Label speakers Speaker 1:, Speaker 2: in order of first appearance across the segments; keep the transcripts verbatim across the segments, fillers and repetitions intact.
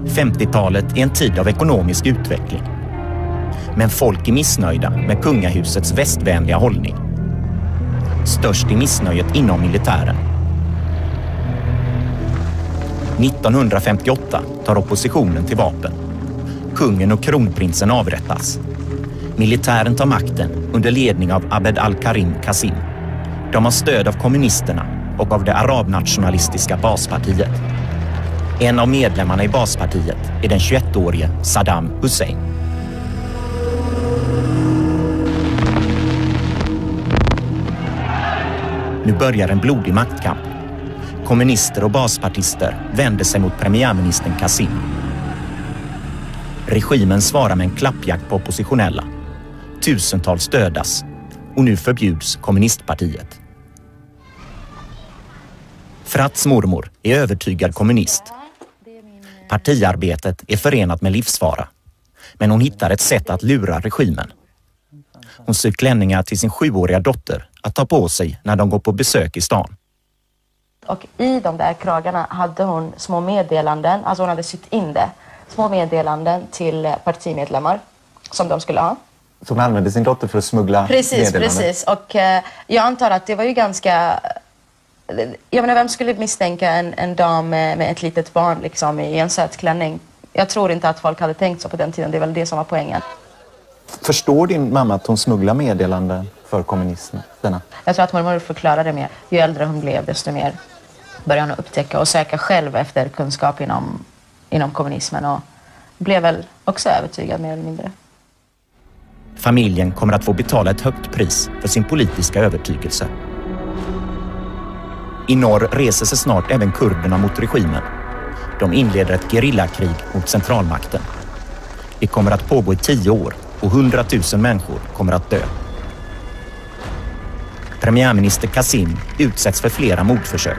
Speaker 1: femtiotalet är en tid av ekonomisk utveckling. Men folk är missnöjda med kungahusets västvänliga hållning. Störst är missnöjet inom militären. nittonhundrafemtioåtta tar oppositionen till vapen. Kungen och kronprinsen avrättas. Militären tar makten under ledning av Abd al-Karim Qasim. De har stöd av kommunisterna och av det arabnationalistiska Baaspartiet. En av medlemmarna i Baaspartiet är den tjugoettårige Saddam Hussein. Nu börjar en blodig maktkamp. Kommunister och Baaspartister vänder sig mot premiärministern Qasim. Regimen svarar med en klappjakt på oppositionella. Tusentals dödas och nu förbjuds kommunistpartiet. Frats mormor är övertygad kommunist. Partiarbetet är förenat med livsfara. Men hon hittar ett sätt att lura regimen. Hon syr klänningar till sin sjuåriga dotter att ta på sig när de går på besök i stan.
Speaker 2: Och i de där kragarna hade hon små meddelanden, alltså hon hade sytt in det. Små meddelanden till partimedlemmar som de skulle ha.
Speaker 3: Så hon använde sin dotter för att smuggla
Speaker 2: precis,
Speaker 3: meddelanden?
Speaker 2: Precis, och eh, jag antar att det var ju ganska... Jag menar, vem skulle misstänka en, en dam med, med ett litet barn liksom, i en söt klänning? Jag tror inte att folk hade tänkt så på den tiden, det är väl det som var poängen.
Speaker 3: Förstår din mamma att hon smugglar meddelanden för kommunisterna?
Speaker 2: Jag tror att mormor förklarade det mer. Ju äldre hon blev, desto mer började hon upptäcka och söka själv efter kunskap inom, inom kommunismen och blev väl också övertygad mer eller mindre.
Speaker 1: Familjen kommer att få betala ett högt pris för sin politiska övertygelse. I norr reser sig snart även kurderna mot regimen. De inleder ett gerillakrig mot centralmakten. Det kommer att pågå i tio år och hundratusen människor kommer att dö. Premiärminister Qasim utsätts för flera mordförsök.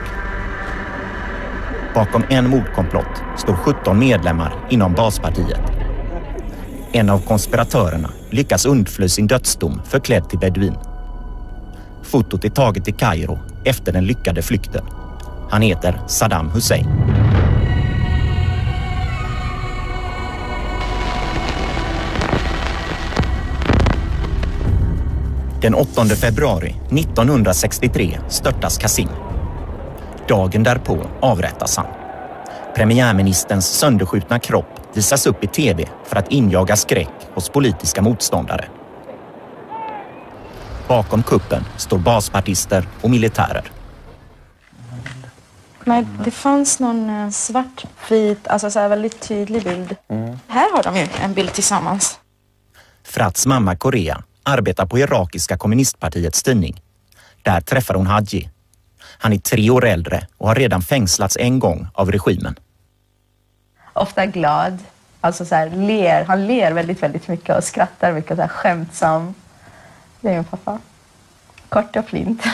Speaker 1: Bakom en mordkomplott står sjutton medlemmar inom Baaspartiet. En av konspiratörerna lyckas undfly sin dödsdom förklädd till beduin. Fotot är taget i Kairo efter den lyckade flykten. Han heter Saddam Hussein. Den åttonde februari nittonhundrasextiotre störtas Qasim. Dagen därpå avrättas han. Premiärministerns sönderskjutna kropp visas upp i tv för att injaga skräck hos politiska motståndare. Bakom kuppen står Baaspartister och militärer.
Speaker 2: Nej, det fanns någon svartvit, alltså så här väldigt tydlig bild. Mm. Här har de ju en bild tillsammans.
Speaker 1: Frats mamma Korea arbetar på irakiska kommunistpartiets tidning. Där träffar hon Haji. Han är tre år äldre och har redan fängslats en gång av regimen.
Speaker 2: Ofta glad, alltså så här ler, han ler väldigt väldigt mycket och skrattar mycket, så här skämtsam. Det är min pappa. Kort och flint.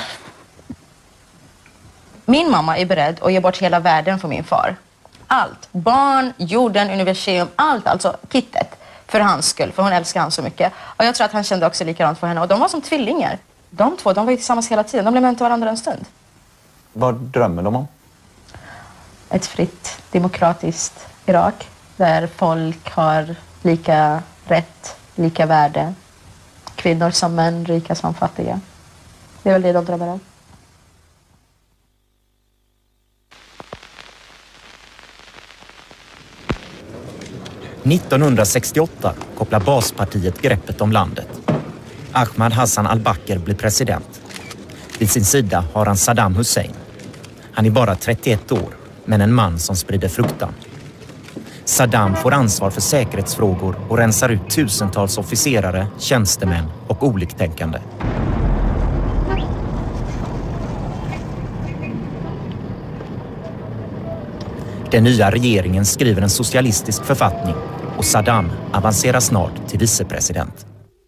Speaker 2: Min mamma är beredd att ge bort hela världen för min far. Allt. Barn, jorden, universum, allt. Alltså kittet. För hans skull. För hon älskar han så mycket. Och jag tror att han kände också likadant för henne. Och de var som tvillingar. De två, de var ju tillsammans hela tiden. De blev med till varandra en stund.
Speaker 3: Vad drömmer de om?
Speaker 2: Ett fritt, demokratiskt Irak. Där folk har lika rätt, lika värde. Kvinnor som män, rika som fattiga. Det är väl det de drömmer om.
Speaker 1: nittonhundrasextioåtta kopplar Baaspartiet greppet om landet. Ahmad Hassan al-Bakr blir president. Vid sin sida har han Saddam Hussein. Han är bara trettioett år, men en man som sprider fruktan. Saddam får ansvar för säkerhetsfrågor och rensar ut tusentals officerare, tjänstemän och oliktänkande. Den nya regeringen skriver en socialistisk författning och Saddam avancerar snart till vicepresident.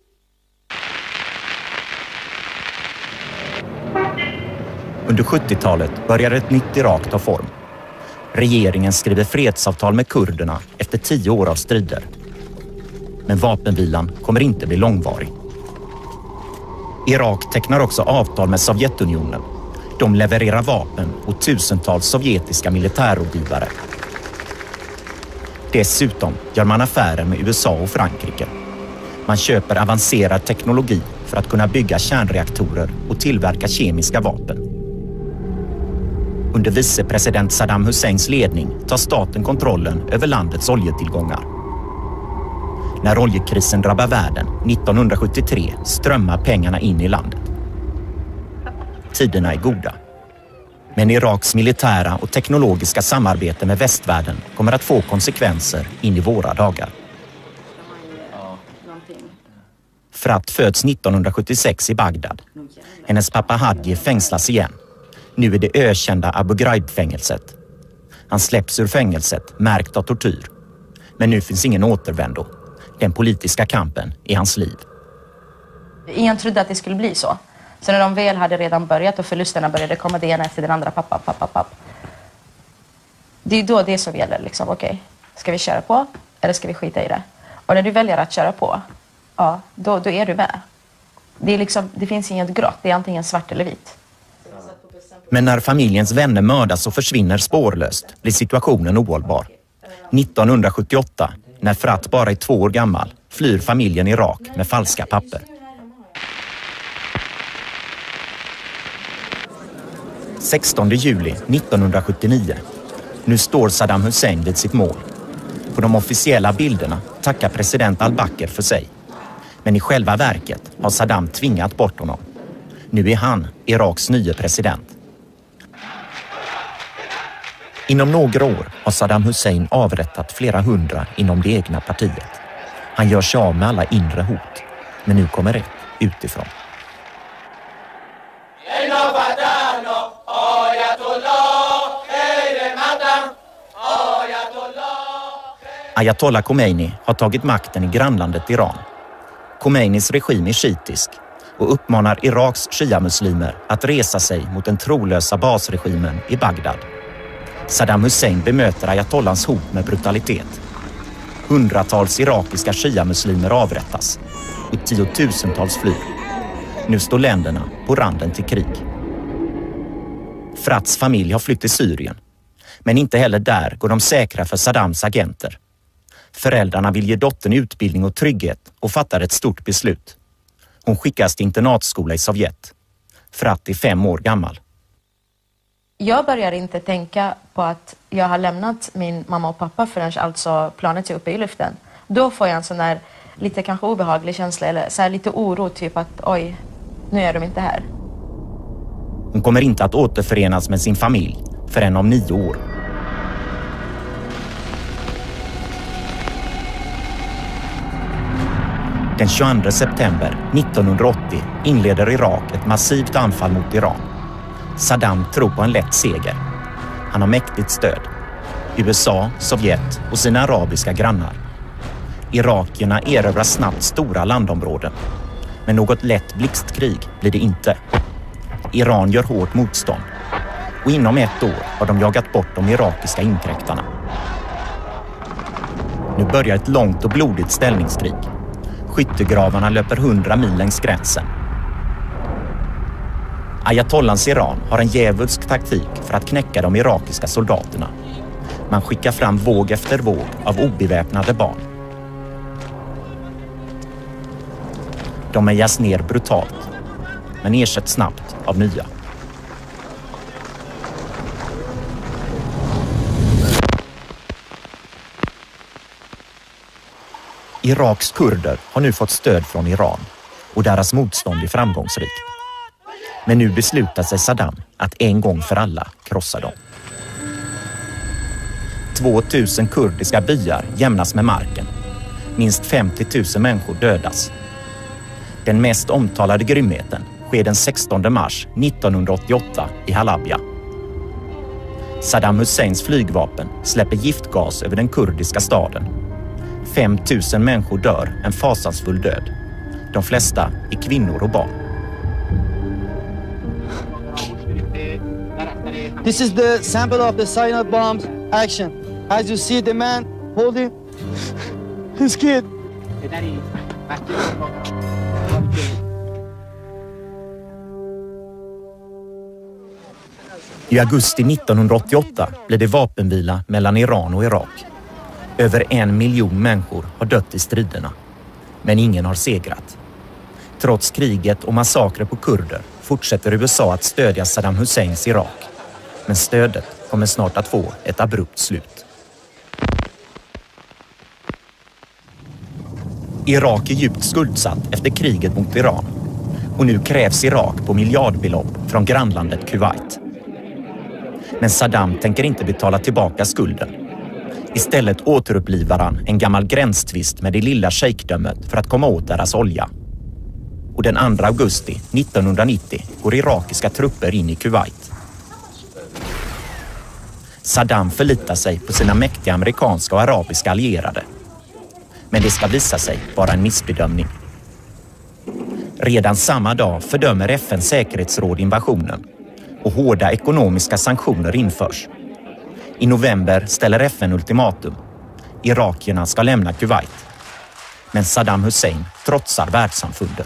Speaker 1: Under sjuttiotalet börjar ett nytt Irak ta form. Regeringen skriver fredsavtal med kurderna efter tio år av strider. Men vapenvilan kommer inte bli långvarig. Irak tecknar också avtal med Sovjetunionen. De levererar vapen och tusentals sovjetiska militärrådgivare. Dessutom gör man affärer med U S A och Frankrike. Man köper avancerad teknologi för att kunna bygga kärnreaktorer och tillverka kemiska vapen. Under vicepresident Saddam Husseins ledning tar staten kontrollen över landets oljetillgångar. När oljekrisen drabbar världen nittonhundrasjuttiotre strömmar pengarna in i landet. Tiderna är goda. Men Iraks militära och teknologiska samarbete med västvärlden kommer att få konsekvenser in i våra dagar. Frat föds nittonhundrasjuttiosex i Bagdad. Hennes pappa Hadji fängslas igen. Nu är det ökända Abu Ghraib-fängelset. Han släpps ur fängelset märkt av tortyr. Men nu finns ingen återvändo. Den politiska kampen i hans liv.
Speaker 2: Ingen trodde att det skulle bli så. Så när de väl hade redan börjat och förlusterna började komma det ena efter den andra, pappa, pappa, pappa. Det är då det som gäller liksom, okej, okay, ska vi köra på eller ska vi skita i det? Och när du väljer att köra på, ja, då, då är du med. Det, är liksom, det finns inget grått, det är antingen svart eller vit.
Speaker 1: Men när familjens vänner mördas och försvinner spårlöst blir situationen ohållbar. nittonhundrasjuttioåtta, när Frat bara är två år gammal, flyr familjen Irak med falska papper. sextonde juli nittonhundrasjuttionio. Nu står Saddam Hussein vid sitt mål. På de officiella bilderna tackar president al-Bakr för sig. Men i själva verket har Saddam tvingat bort honom. Nu är han Iraks nya president. Inom några år har Saddam Hussein avrättat flera hundra inom det egna partiet. Han gör sig av med alla inre hot. Men nu kommer ett utifrån. Ayatollah Khomeini har tagit makten i grannlandet Iran. Khomeinis regim är shiitisk och uppmanar Iraks shia-muslimer att resa sig mot den trolösa basregimen i Bagdad. Saddam Hussein bemöter Ayatollahs hot med brutalitet. Hundratals irakiska shia-muslimer avrättas och tiotusentals flyr. Nu står länderna på randen till krig. Frats familj har flytt till Syrien. Men inte heller där går de säkra för Saddams agenter. Föräldrarna vill ge dottern utbildning och trygghet och fattar ett stort beslut. Hon skickas till internatskola i Sovjet. Frat är fem år gammal.
Speaker 2: Jag börjar inte tänka på att jag har lämnat min mamma och pappa förrän alltså planet är uppe i luften. Då får jag en sån där lite kanske obehaglig känsla eller så här lite oro, typ att oj, nu är de inte här.
Speaker 1: Hon kommer inte att återförenas med sin familj förrän om nio år. Den tjugoandra september nittonhundraåttio inleder Irak ett massivt anfall mot Iran. Saddam tror på en lätt seger. Han har mäktigt stöd. U S A, Sovjet och sina arabiska grannar. Irakierna erövrar snabbt stora landområden. Men något lätt blixtkrig blir det inte. Iran gör hårt motstånd. Och inom ett år har de jagat bort de irakiska inkräktarna. Nu börjar ett långt och blodigt ställningskrig. Skyttegravarna löper hundra mil längs gränsen. Ayatollahs Iran har en djävulsk taktik för att knäcka de irakiska soldaterna. Man skickar fram våg efter våg av obeväpnade barn. De mejas ner brutalt, men ersätts snabbt av nya. Iraks kurder har nu fått stöd från Iran och deras motstånd är framgångsrikt. Men nu beslutar sig Saddam att en gång för alla krossa dem. tvåtusen kurdiska byar jämnas med marken. Minst femtio tusen människor dödas. Den mest omtalade grymheten sker den sextonde mars nittonhundraåttioåtta i Halabja. Saddam Husseins flygvapen släpper giftgas över den kurdiska staden. fem tusen människor dör en fasansfull död. De flesta är kvinnor och barn.
Speaker 4: This is the sample of the cyanide bombs action. As you see the man holding his kid.
Speaker 1: I augusti nittonhundraåttioåtta blir det vapenvila mellan Iran och Irak. Över en miljon människor har dött i striderna, men ingen har segrat. Trots kriget och massakrer på kurder fortsätter U S A att stödja Saddam Husseins Irak. Men stödet kommer snart att få ett abrupt slut. Irak är djupt skuldsatt efter kriget mot Iran. Och nu krävs Irak på miljardbelopp från grannlandet Kuwait. Men Saddam tänker inte betala tillbaka skulden. Istället återupplivar han en gammal gränstvist med det lilla shejkdömet för att komma åt deras olja. Och den andra augusti nittonhundranittio går irakiska trupper in i Kuwait. Saddam förlitar sig på sina mäktiga amerikanska och arabiska allierade. Men det ska visa sig vara en missbedömning. Redan samma dag fördömer F N:s säkerhetsråd invasionen och hårda ekonomiska sanktioner införs. I november ställer F N ultimatum. Irakierna ska lämna Kuwait. Men Saddam Hussein trotsar världssamfundet.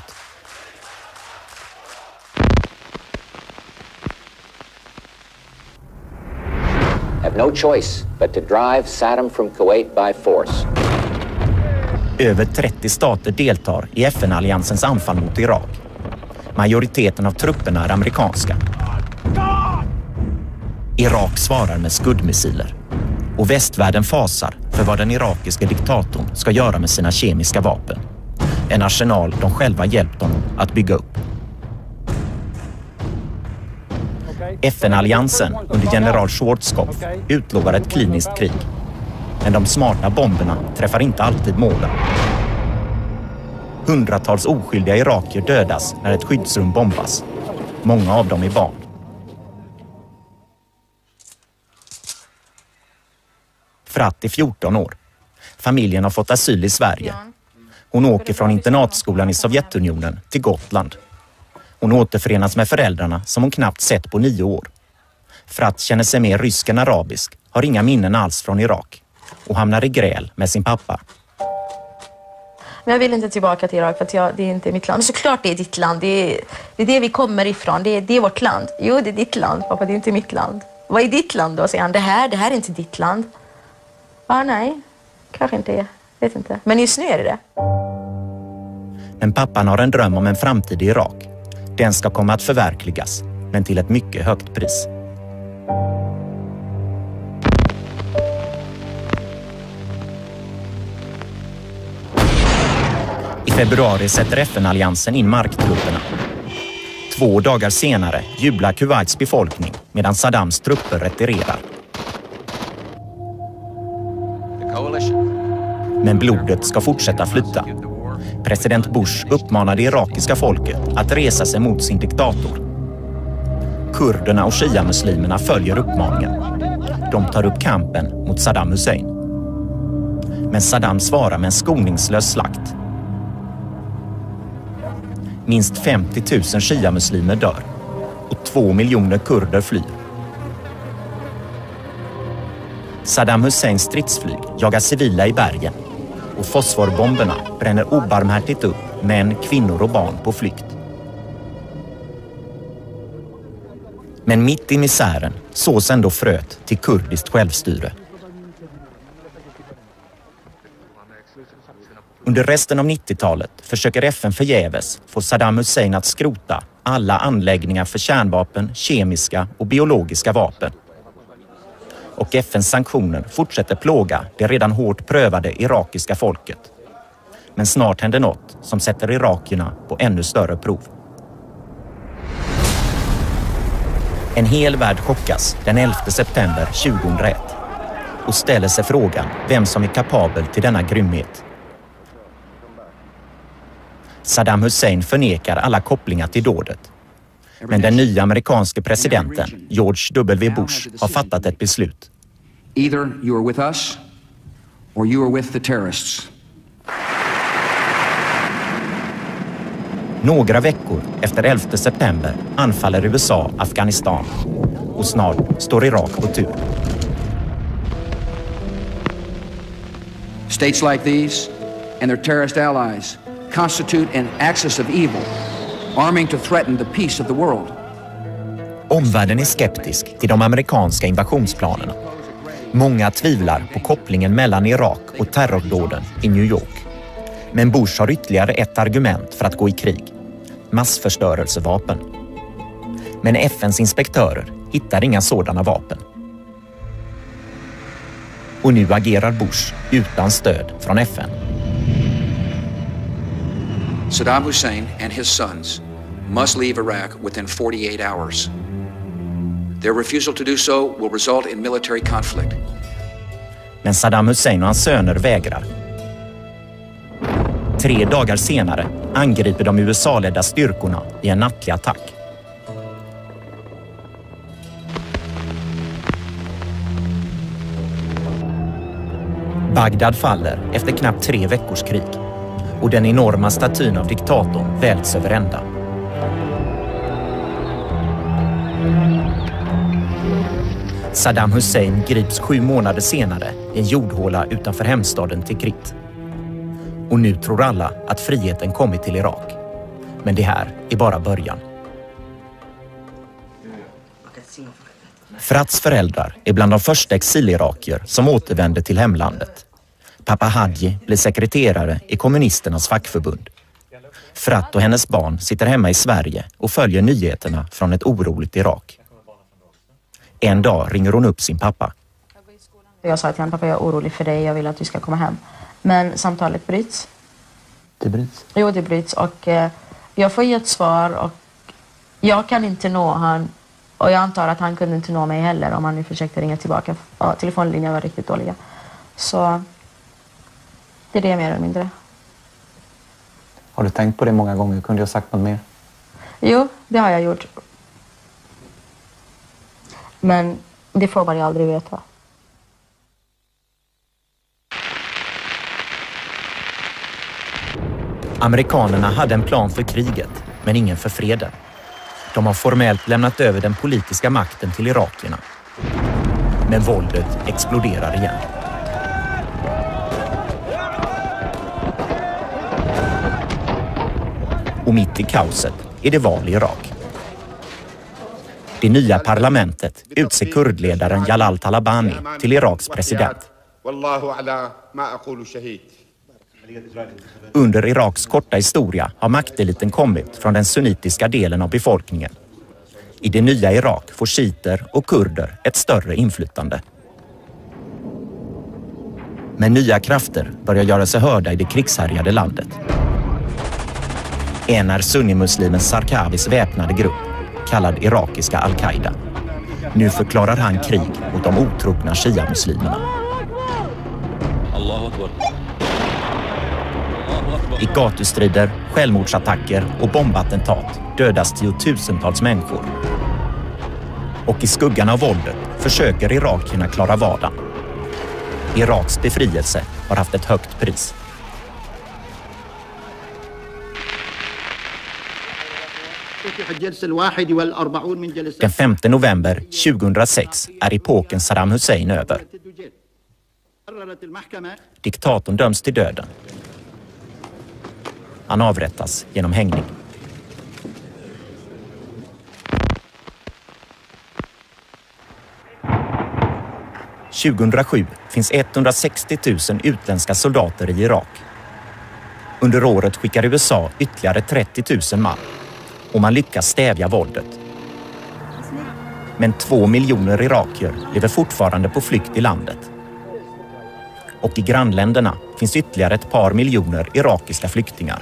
Speaker 5: Have no choice but to drive Saddam from Kuwait by force.
Speaker 1: Över trettio stater deltar i F N-alliansens anfall mot Irak. Majoriteten av trupperna är amerikanska. Irak svarar med skuddmissiler. Och västvärlden fasar för vad den irakiska diktatorn ska göra med sina kemiska vapen. En arsenal de själva hjälpt honom att bygga upp. F N-alliansen under general Schwarzkopf utlovar ett kliniskt krig. Men de smarta bomberna träffar inte alltid målen. Hundratals oskyldiga irakier dödas när ett skyddsrum bombas. Många av dem är barn. Frat är fjorton år. Familjen har fått asyl i Sverige. Hon åker från internatskolan i Sovjetunionen till Gotland. Hon återförenas med föräldrarna som hon knappt sett på nio år. Frat känner sig mer rysk än arabisk, har inga minnen alls från Irak och hamnar i gräl med sin pappa.
Speaker 2: Men jag vill inte tillbaka till Irak för att jag, det är inte mitt land. Men såklart det är ditt land. Det är, det är det vi kommer ifrån. Det är, det är vårt land. Jo, det är ditt land, pappa. Det är inte mitt land. Vad är ditt land då? Säger han. Det här, det här är inte ditt land. Ah, nej. Kanske inte är. Vet inte. Men just nu är det det.
Speaker 1: Men pappan har en dröm om en framtid i Irak. Den ska komma att förverkligas, men till ett mycket högt pris. I februari sätter F N-alliansen in marktrupperna. Två dagar senare jublar Kuwaits befolkning medan Saddams trupper retirerar. Men blodet ska fortsätta flyta. President Bush uppmanade det irakiska folket att resa sig mot sin diktator. Kurderna och shia-muslimerna följer uppmaningen. De tar upp kampen mot Saddam Hussein. Men Saddam svarar med en skoningslös slakt. Minst femtio tusen shia-muslimer dör och två miljoner kurder flyr. Saddam Husseins stridsflyg jagar civila i bergen och fosforbomberna bränner obarmhärtigt upp män, kvinnor och barn på flykt. Men mitt i misären sås ändå fröet till kurdiskt självstyre. Under resten av nittiotalet försöker F N förgäves få Saddam Hussein att skrota alla anläggningar för kärnvapen, kemiska och biologiska vapen. Och F N:s sanktioner fortsätter plåga det redan hårt prövade irakiska folket. Men snart händer något som sätter irakierna på ännu större prov. En hel värld chockas den elfte september tjugohundraett och ställer sig frågan vem som är kapabel till denna grymhet. Saddam Hussein förnekar alla kopplingar till dådet. Men den nya amerikanske presidenten George W. Bush har fattat ett beslut.
Speaker 6: Either you are with us or you are with the terrorists.
Speaker 1: Några veckor efter elfte september anfaller U S A Afghanistan och snart står Irak på tur.
Speaker 6: States like these and their terrorist allies constitute an axis of evil, arming to threaten the peace of the world.
Speaker 1: Omvärlden är skeptisk till de amerikanska invasionsplanerna. Många tvivlar på kopplingen mellan Irak och terrordåden i New York. Men Bush har ytterligare ett argument för att gå i krig. Massförstörelsevapen. Men F N:s inspektörer hittar inga sådana vapen. Och nu agerar Bush utan stöd från F N.
Speaker 6: Saddam Hussein and his sons must leave Iraq within forty-eight hours. Their refusal to do so will result in military conflict.
Speaker 1: Men Saddam Hussein och hans söner vägrar. Tre dagar senare angriper de U S A-ledda styrkorna i en nattlig attack. Bagdad faller efter knappt tre veckors krig och den enorma statyn av diktatorn välts över ända. Saddam Hussein grips sju månader senare i en jordhåla utanför hemstaden Tikrit. Och nu tror alla att friheten kommit till Irak. Men det här är bara början. Frats föräldrar är bland de första exilirakier som återvände till hemlandet. Pappa Hadji blir sekreterare i kommunisternas fackförbund. Frat och hennes barn sitter hemma i Sverige och följer nyheterna från ett oroligt Irak. En dag ringer hon upp sin pappa.
Speaker 2: Jag sa till honom, pappa, jag är orolig för dig, jag vill att du ska komma hem. Men samtalet bryts.
Speaker 3: Det bryts?
Speaker 2: Jo, det bryts och eh, jag får ge ett svar och jag kan inte nå han. Och jag antar att han kunde inte nå mig heller om han nu försökte ringa tillbaka. Ja, telefonlinjen var riktigt dåliga. Så det är det mer eller mindre.
Speaker 3: Har du tänkt på det många gånger? Kunde jag sagt något mer?
Speaker 2: Jo, det har jag gjort. Men det får man ju aldrig veta.
Speaker 1: Amerikanerna hade en plan för kriget, men ingen för freden. De har formellt lämnat över den politiska makten till irakierna. Men våldet exploderar igen. Och mitt i kaoset är det val i Irak. Det nya parlamentet utser kurdledaren Jalal Talabani till Iraks president. Under Iraks korta historia har makteliten kommit från den sunnitiska delen av befolkningen. I det nya Irak får shiiter och kurder ett större inflytande. Men nya krafter börjar göra sig hörda i det krigshärjade landet. En är sunnimuslimen Sarkavis väpnade grupp, kallad irakiska Al-Qaida. Nu förklarar han krig mot de otrogna shia-muslimerna. I gatustrider, självmordsattacker och bombattentat dödas tiotusentals människor. Och i skuggan av våldet försöker irakierna klara vardagen. Iraks befrielse har haft ett högt pris. Den femte november tjugohundrasex är epoken Saddam Hussein över. Diktatorn döms till döden. Han avrättas genom hängning. tjugohundrasju finns etthundrasextio tusen utländska soldater i Irak. Under året skickar U S A ytterligare trettio tusen man och man lyckas stävja våldet. Men två miljoner irakier lever fortfarande på flykt i landet. Och i grannländerna finns ytterligare ett par miljoner irakiska flyktingar.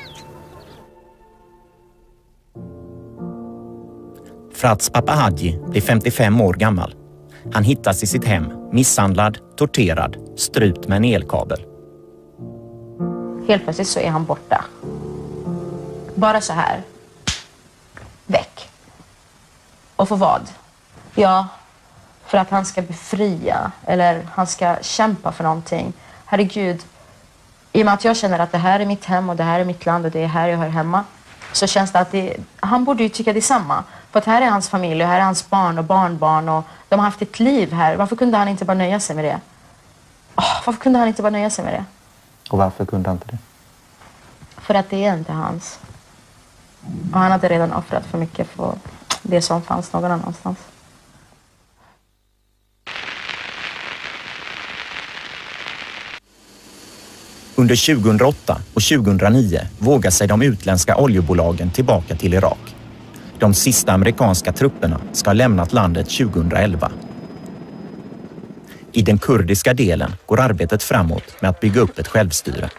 Speaker 1: Frats pappa Hadji blir femtiofem år gammal. Han hittas i sitt hem, misshandlad, torterad, strypt med en elkabel.
Speaker 2: Helt plötsligt så är han borta. Bara så här. Väck. Och för vad? Ja, för att han ska befria eller han ska kämpa för någonting. Herregud, i och med att jag känner att det här är mitt hem och det här är mitt land och det är här jag hör hemma, så känns det att det, han borde ju tycka detsamma. För att här är hans familj och här är hans barn och barnbarn och de har haft ett liv här. Varför kunde han inte bara nöja sig med det? Oh, varför kunde han inte bara nöja sig med det?
Speaker 3: Och varför kunde han inte det?
Speaker 2: För att det är inte hans. Och han hade redan offrat för mycket för det som fanns någon annanstans.
Speaker 1: Under tjugohundraåtta och tjugohundranio vågar sig de utländska oljebolagen tillbaka till Irak. De sista amerikanska trupperna ska ha lämnat landet tjugohundraelva. I den kurdiska delen går arbetet framåt med att bygga upp ett självstyre.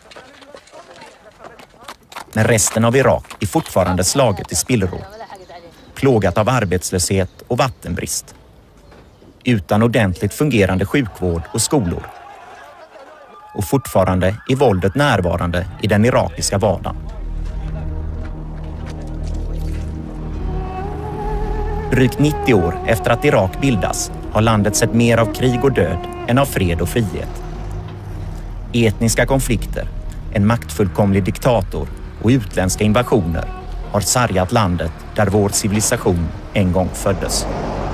Speaker 1: Men resten av Irak är fortfarande slaget i spillror, plågat av arbetslöshet och vattenbrist. Utan ordentligt fungerande sjukvård och skolor. Och fortfarande är våldet närvarande i den irakiska vardagen. Drygt nittio år efter att Irak bildas har landet sett mer av krig och död än av fred och frihet. Etniska konflikter, en maktfullkomlig diktator och utländska invasioner har sargat landet där vår civilisation en gång föddes.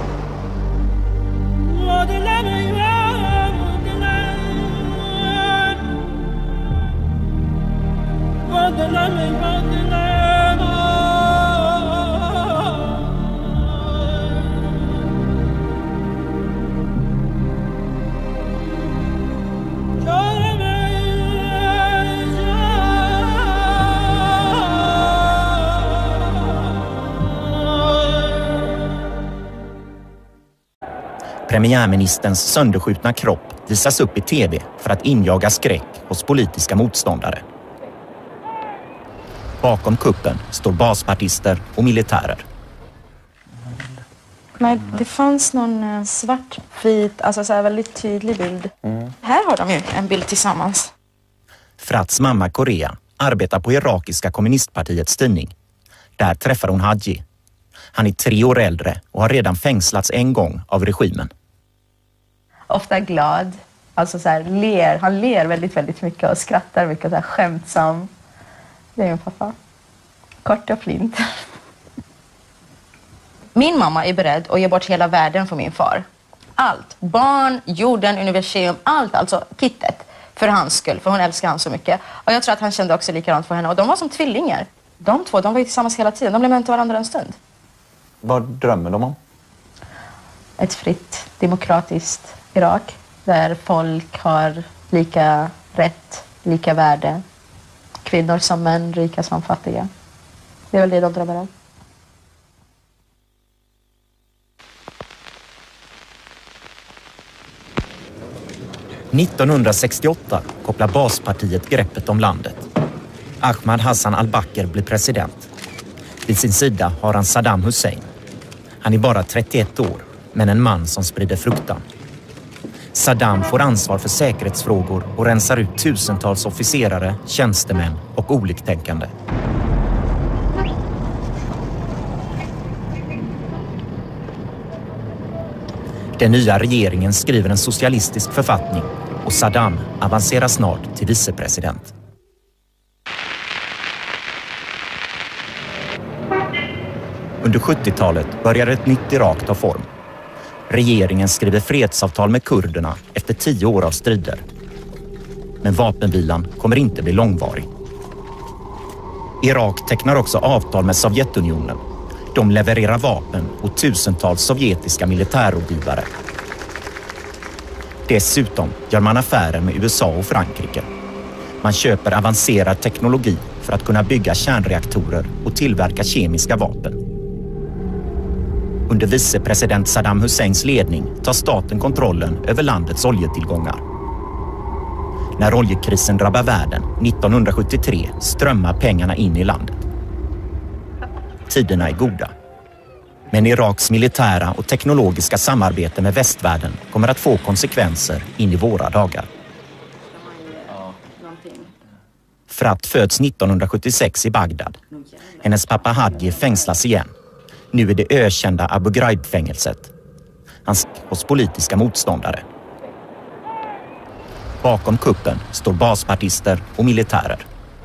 Speaker 1: Premiärministerns sönderskjutna kropp visas upp i tv för att injaga skräck hos politiska motståndare. Bakom kuppen står baspartister och militärer.
Speaker 2: Nej, det fanns någon svartvit, alltså så här väldigt tydlig bild. Mm. Här har de ju en bild tillsammans.
Speaker 1: Frats mamma Korea arbetar på irakiska kommunistpartiets tidning. Där träffar hon Haji. Han är tre år äldre och har redan fängslats en gång av regimen.
Speaker 2: Ofta glad, alltså så här ler. Han ler väldigt, väldigt mycket och skrattar mycket och så här skämtsam. Det är min pappa. Kort och flint. Min mamma är beredd att ge bort hela världen för min far. Allt. Barn, jorden, universum, allt. Alltså kittet. För hans skull. För hon älskar han så mycket. Och jag tror att han kände också likadant för henne. Och de var som tvillingar. De två, de var ju tillsammans hela tiden. De blev med till varandra en stund.
Speaker 3: Vad drömmer de om?
Speaker 2: Ett fritt, demokratiskt Irak. Där folk har lika rätt, lika värde. Kvinnor som män, rika som fattiga. Det är väl det de drömmer om.
Speaker 1: nittonhundrasextioåtta kopplar baspartiet greppet om landet. Ahmad Hassan al-Bakr blir president. Vid sin sida har han Saddam Hussein. Han är bara trettioett år, men en man som sprider fruktan. Saddam får ansvar för säkerhetsfrågor och rensar ut tusentals officerare, tjänstemän och oliktänkande. Den nya regeringen skriver en socialistisk författning och Saddam avancerar snart till vicepresident. Under sjuttiotalet börjar ett nytt Irak ta form. Regeringen skriver fredsavtal med kurderna efter tio år av strider. Men vapenvilan kommer inte bli långvarig. Irak tecknar också avtal med Sovjetunionen. De levererar vapen och tusentals sovjetiska militärrådgivare. Dessutom gör man affärer med U S A och Frankrike. Man köper avancerad teknologi för att kunna bygga kärnreaktorer och tillverka kemiska vapen. Under vicepresident Saddam Husseins ledning tar staten kontrollen över landets oljetillgångar. När oljekrisen drabbar världen nittonhundrasjuttiotre strömmar pengarna in i landet. Tiderna är goda. Men Iraks militära och teknologiska samarbete med västvärlden kommer att få konsekvenser in i våra dagar. Frat föds nittonhundrasjuttiosex i Bagdad. Hennes pappa Haji fängslas igen. Nu är det ökända Abu Ghraib-fängelset. Han sitter hos politiska motståndare. Bakom kuppen står baspartister och militärer.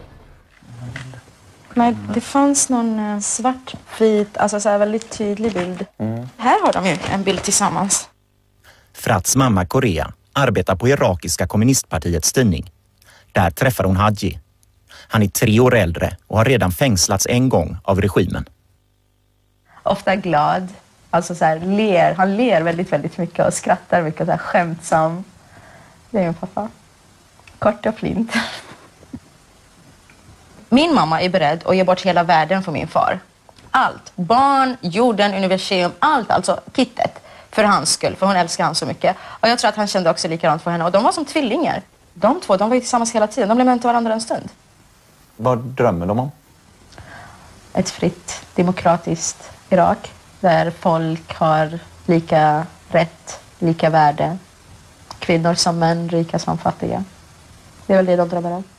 Speaker 2: Nej, det fanns någon svartvit, alltså så här väldigt tydlig bild. Mm. Här har de ju en bild tillsammans.
Speaker 1: Frats mamma Korea arbetar på irakiska kommunistpartiets tidning. Där träffar hon Haji. Han är tre år äldre och har redan fängslats en gång av regimen.
Speaker 2: Ofta glad, alltså så här ler. Han ler väldigt, väldigt mycket och skrattar mycket och så här skämtsam. Det är min pappa. Kort och flint. Min mamma är beredd att ge bort hela världen för min far. Allt. Barn, jorden, universum, allt. Alltså kittet. För hans skull. För hon älskar han så mycket. Och jag tror att han kände också likadant för henne. Och de var som tvillingar. De två, de var ju tillsammans hela tiden. De blev med till varandra en stund.
Speaker 3: Vad drömmer de om?
Speaker 2: Ett fritt, demokratiskt Irak. Där folk har lika rätt, lika värde. Kvinnor som män, rika som fattiga. Det är väl det de drömmer om.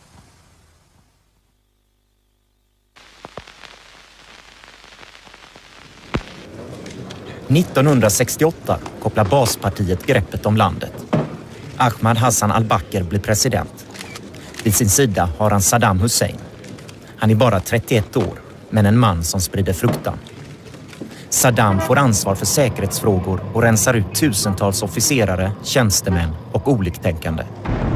Speaker 1: nittonhundrasextioåtta kopplar Baaspartiet greppet om landet. Ahmad Hassan al-Bakr blir president. Vid sin sida har han Saddam Hussein. Han är bara trettioett år, men en man som sprider fruktan. Saddam får ansvar för säkerhetsfrågor och rensar ut tusentals officerare, tjänstemän och oliktänkande.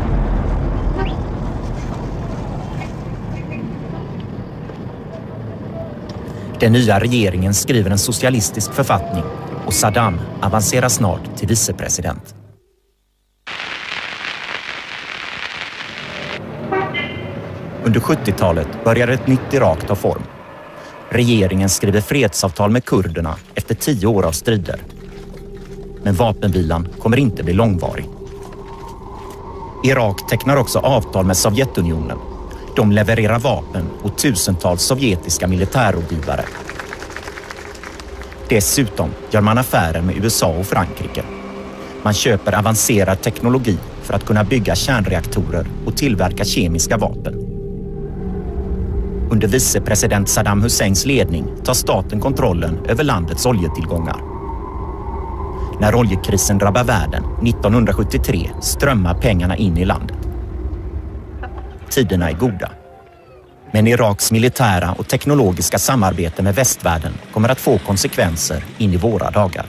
Speaker 1: Den nya regeringen skriver en socialistisk författning och Saddam avancerar snart till vicepresident. Under sjuttiotalet börjar ett nytt Irak ta form. Regeringen skriver fredsavtal med kurderna efter tio år av strider. Men vapenvilan kommer inte bli långvarig. Irak tecknar också avtal med Sovjetunionen. De levererar vapen och tusentals sovjetiska militärrådgivare. Dessutom gör man affärer med U S A och Frankrike. Man köper avancerad teknologi för att kunna bygga kärnreaktorer och tillverka kemiska vapen. Under vicepresident Saddam Husseins ledning tar staten kontrollen över landets oljetillgångar. När oljekrisen drabbar världen nittonhundrasjuttiotre strömmar pengarna in i landet. Tiderna är goda. Men Iraks militära och teknologiska samarbete med västvärlden kommer att få konsekvenser in i våra dagar.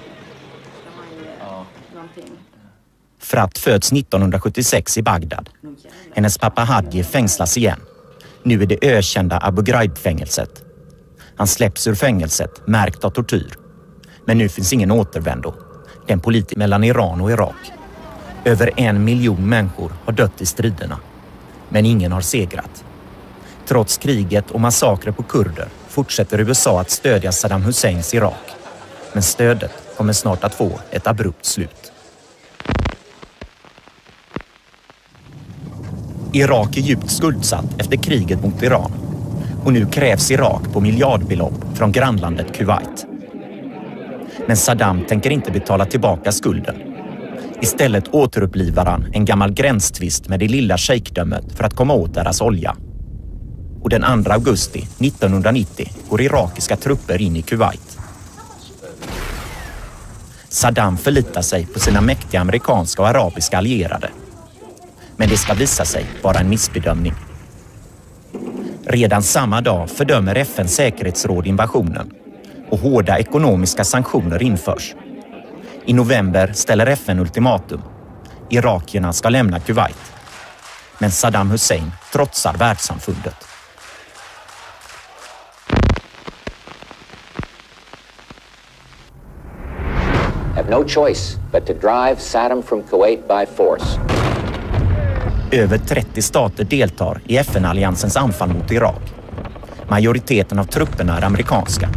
Speaker 1: Frat föds nittonhundrasjuttiosex i Bagdad. Hennes pappa Hadji fängslas igen. Nu är det ökända Abu Ghraib-fängelset. Han släpps ur fängelset, märkt av tortyr. Men nu finns ingen återvändo. Den politik mellan Iran och Irak. Över en miljon människor har dött i striderna. Men ingen har segrat. Trots kriget och massakrer på kurder fortsätter U S A att stödja Saddam Husseins Irak. Men stödet kommer snart att få ett abrupt slut. Irak är djupt skuldsatt efter kriget mot Iran. Och nu krävs Irak på miljardbelopp från grannlandet Kuwait. Men Saddam tänker inte betala tillbaka skulden. Istället återupplivar han en gammal gränstvist med det lilla shejkdömet för att komma åt deras olja. Och den andra augusti nittonhundranittio går irakiska trupper in i Kuwait. Saddam förlitar sig på sina mäktiga amerikanska och arabiska allierade. Men det ska visa sig vara en missbedömning. Redan samma dag fördömer F N:s säkerhetsråd invasionen och hårda ekonomiska sanktioner införs. I november ställer F N ultimatum. Irakierna ska lämna Kuwait. Men Saddam Hussein trotsar världssamfundet.
Speaker 5: Have no choice but to drive Saddam from Kuwait by force.
Speaker 1: Över trettio stater deltar i F N-alliansens anfall mot Irak. Majoriteten av trupperna är amerikanska.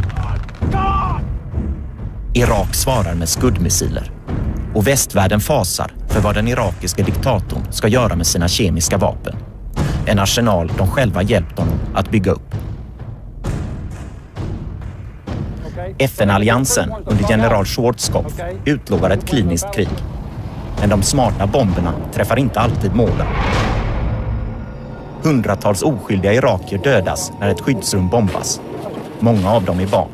Speaker 1: Irak svarar med skuddmissiler. Och västvärlden fasar för vad den irakiska diktatorn ska göra med sina kemiska vapen. En arsenal de själva hjälpt honom att bygga upp. F N-alliansen under general Schwarzkopf utlovar ett kliniskt krig. Men de smarta bomberna träffar inte alltid målen. Hundratals oskyldiga irakier dödas när ett skyddsrum bombas. Många av dem är barn.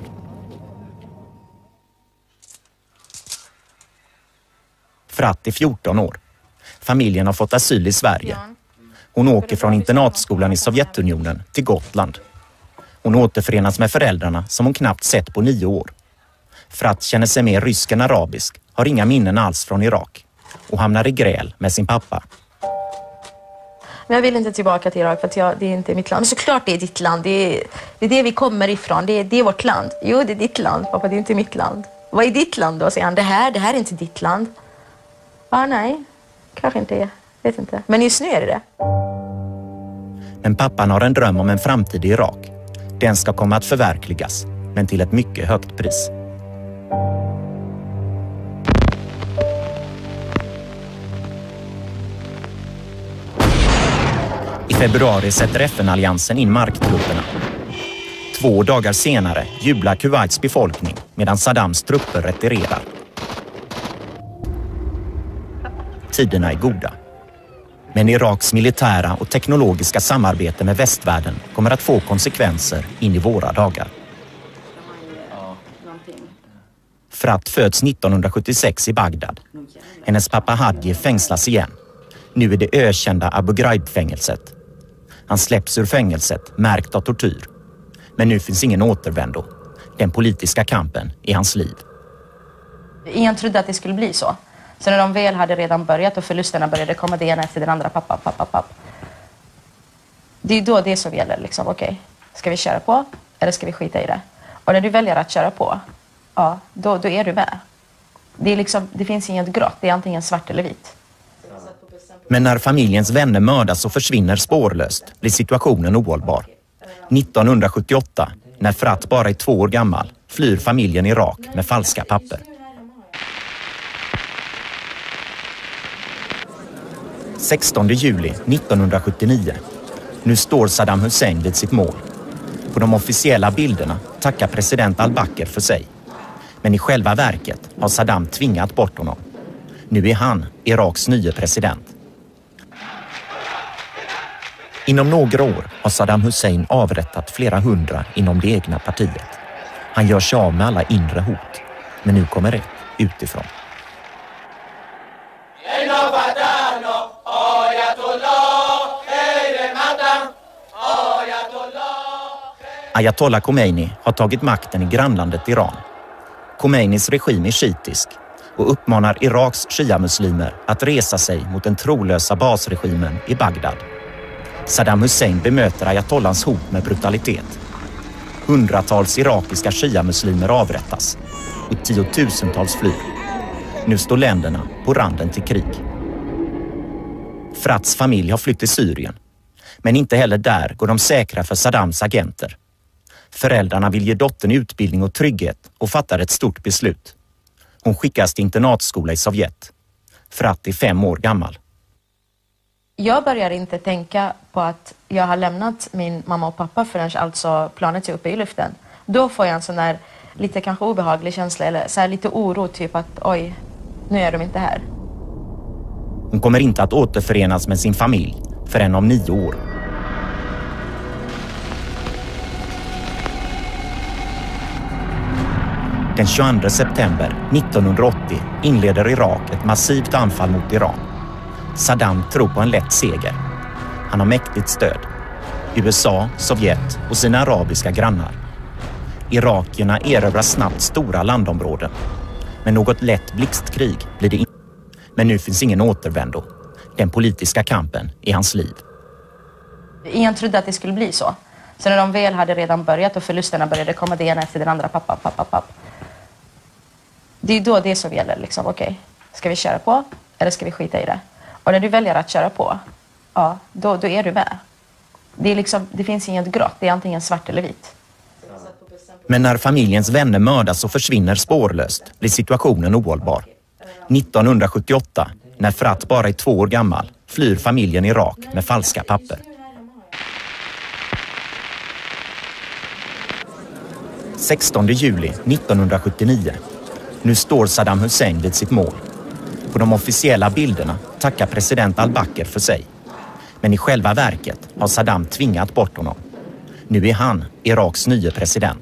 Speaker 1: Frat är fjorton år. Familjen har fått asyl i Sverige. Hon åker från internatskolan i Sovjetunionen till Gotland. Hon återförenas med föräldrarna som hon knappt sett på nio år. Frat känner sig mer rysk än arabisk, har inga minnen alls från Irak och hamnar i gräl med sin pappa.
Speaker 2: Men jag vill inte tillbaka till Irak för att jag, det är inte mitt land. Såklart det är ditt land, det är det, är det vi kommer ifrån, det är, det är vårt land. Jo, det är ditt land, pappa, det är inte mitt land. Vad är ditt land då, säger han. Det här, det här är inte ditt land. Ja, nej, kanske inte är. Vet inte. Men just nu är det det.
Speaker 1: Men pappan har en dröm om en framtid i Irak. Den ska komma att förverkligas, men till ett mycket högt pris. I februari sätter F N-alliansen in marktrupperna. Två dagar senare jublar Kuwaits befolkning medan Saddams trupper retirerar. Tiderna är goda. Men Iraks militära och teknologiska samarbete med västvärlden kommer att få konsekvenser in i våra dagar. Frat föds nittonhundrasjuttiosex i Bagdad. Hennes pappa Hadji fängslas igen. Nu är det ökända Abu Ghraib-fängelset. Han släpps ur fängelset märkt av tortyr. Men nu finns ingen återvändo. Den politiska kampen i hans liv.
Speaker 2: Ingen trodde att det skulle bli så. Så när de väl hade redan börjat och förlusterna började komma det ena efter den andra, pappa, pappa, pappa. Det är då det som gäller liksom, okej. Okay, ska vi köra på eller ska vi skita i det? Och när du väljer att köra på, ja, då, då är du med. Det, är liksom, det finns inget grått, det är antingen svart eller vit.
Speaker 1: Men när familjens vänner mördas och försvinner spårlöst blir situationen ohållbar. nittonhundrasjuttioåtta, när Frat bara är två år gammal, flyr familjen Irak med falska papper. sextonde juli nittonhundrasjuttionio. Nu står Saddam Hussein vid sitt mål. På de officiella bilderna tackar president al-Bakr för sig. Men i själva verket har Saddam tvingat bort honom. Nu är han Iraks nya president. Inom några år har Saddam Hussein avrättat flera hundra inom det egna partiet. Han gör sig av med alla inre hot. Men nu kommer ett utifrån. Ayatollah Khomeini har tagit makten i grannlandet Iran. Khomeinis regim är shiitisk och uppmanar Iraks shia-muslimer att resa sig mot den trolösa basregimen i Bagdad. Saddam Hussein bemöter Ayatollahs hot med brutalitet. Hundratals irakiska shia-muslimer avrättas och tiotusentals flyr. Nu står länderna på randen till krig. Frats familj har flytt till Syrien. Men inte heller där går de säkra för Saddams agenter. Föräldrarna vill ge dottern utbildning och trygghet och fattar ett stort beslut. Hon skickas till internatskola i Sovjet. Frat är fem år gammal.
Speaker 2: Jag börjar inte tänka på att jag har lämnat min mamma och pappa förrän alltså planet är uppe i luften. Då får jag en sån där lite kanske obehaglig känsla eller så här lite oro, typ att oj, nu är de inte här.
Speaker 1: Hon kommer inte att återförenas med sin familj förrän om nio år. Den tjugoandra september nittonhundraåttio inleder Irak ett massivt anfall mot Iran. Saddam tror på en lätt seger. Han har mäktigt stöd. U S A, Sovjet och sina arabiska grannar. Irakierna erövrar snabbt stora landområden. Men något lätt blixtkrig blir det inte. Men nu finns ingen återvändo. Den politiska kampen i hans liv.
Speaker 2: Ingen trodde att det skulle bli så. Så när de väl hade redan börjat och förlusterna började komma det ena efter den andra, pappa, pappa, pappa. Det är då det som gäller liksom, okej. Okay, ska vi köra på eller ska vi skita i det? Och när du väljer att köra på, ja, då, då är du med. Det, är liksom, det finns inget grått, det är antingen svart eller vit.
Speaker 1: Men när familjens vänner mördas och försvinner spårlöst blir situationen ohållbar. nittonhundrasjuttioåtta, när Frat bara är två år gammal, flyr familjen Irak med falska papper. sextonde juli nittonhundrasjuttionio. Nu står Saddam Hussein vid sitt mål. På de officiella bilderna tackar president al-Bakr för sig. Men i själva verket har Saddam tvingat bort honom. Nu är han Iraks nya president.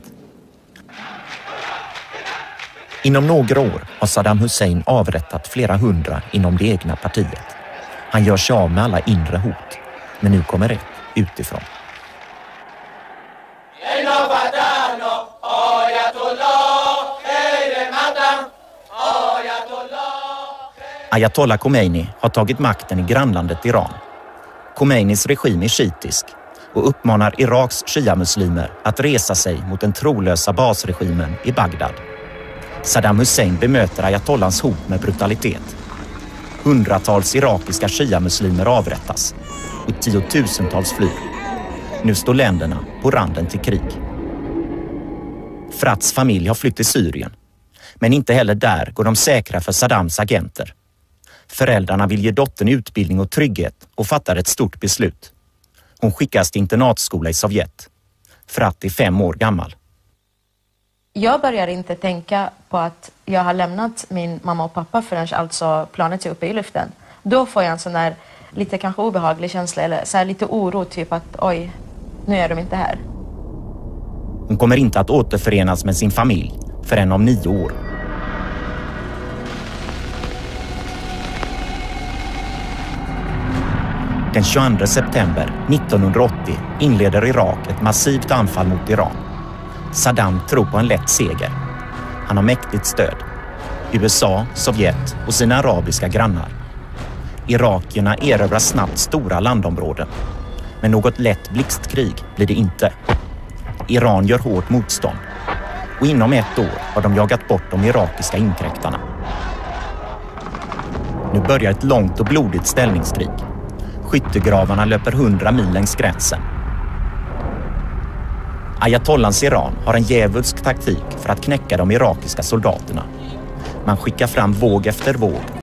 Speaker 1: Inom några år har Saddam Hussein avrättat flera hundra inom det egna partiet. Han gör sig av med alla inre hot. Men nu kommer ett utifrån. Ayatollah Khomeini har tagit makten i grannlandet Iran. Khomeinis regim är shiitisk och uppmanar Iraks shia-muslimer att resa sig mot den trolösa basregimen i Bagdad. Saddam Hussein bemöter Ayatollahs hot med brutalitet. Hundratals irakiska shia-muslimer avrättas och tiotusentals flyr. Nu står länderna på randen till krig. Frats familj har flytt till Syrien. Men inte heller där går de säkra för Saddams agenter. Föräldrarna vill ge dottern utbildning och trygghet och fattar ett stort beslut. Hon skickas till internatskola i Sovjet. Frat är fem år gammal.
Speaker 2: Jag börjar inte tänka på att jag har lämnat min mamma och pappa förrän alltså planet är uppe i luften. Då får jag en sån där lite kanske obehaglig känsla eller så här lite oro, typ att oj, nu är de inte här.
Speaker 1: Hon kommer inte att återförenas med sin familj förrän om nio år. Den tjugoandra september nittonhundraåttio inleder Irak ett massivt anfall mot Iran. Saddam tror på en lätt seger. Han har mäktigt stöd. U S A, Sovjet och sina arabiska grannar. Irakierna erövrar snabbt stora landområden. Men något lätt blixtkrig blir det inte. Iran gör hårt motstånd. Och inom ett år har de jagat bort de irakiska inkräktarna. Nu börjar ett långt och blodigt ställningskrig. Skyttegravarna löper hundra mil längs gränsen. Ayatollans Iran har en djävulsk taktik för att knäcka de irakiska soldaterna. Man skickar fram våg efter våg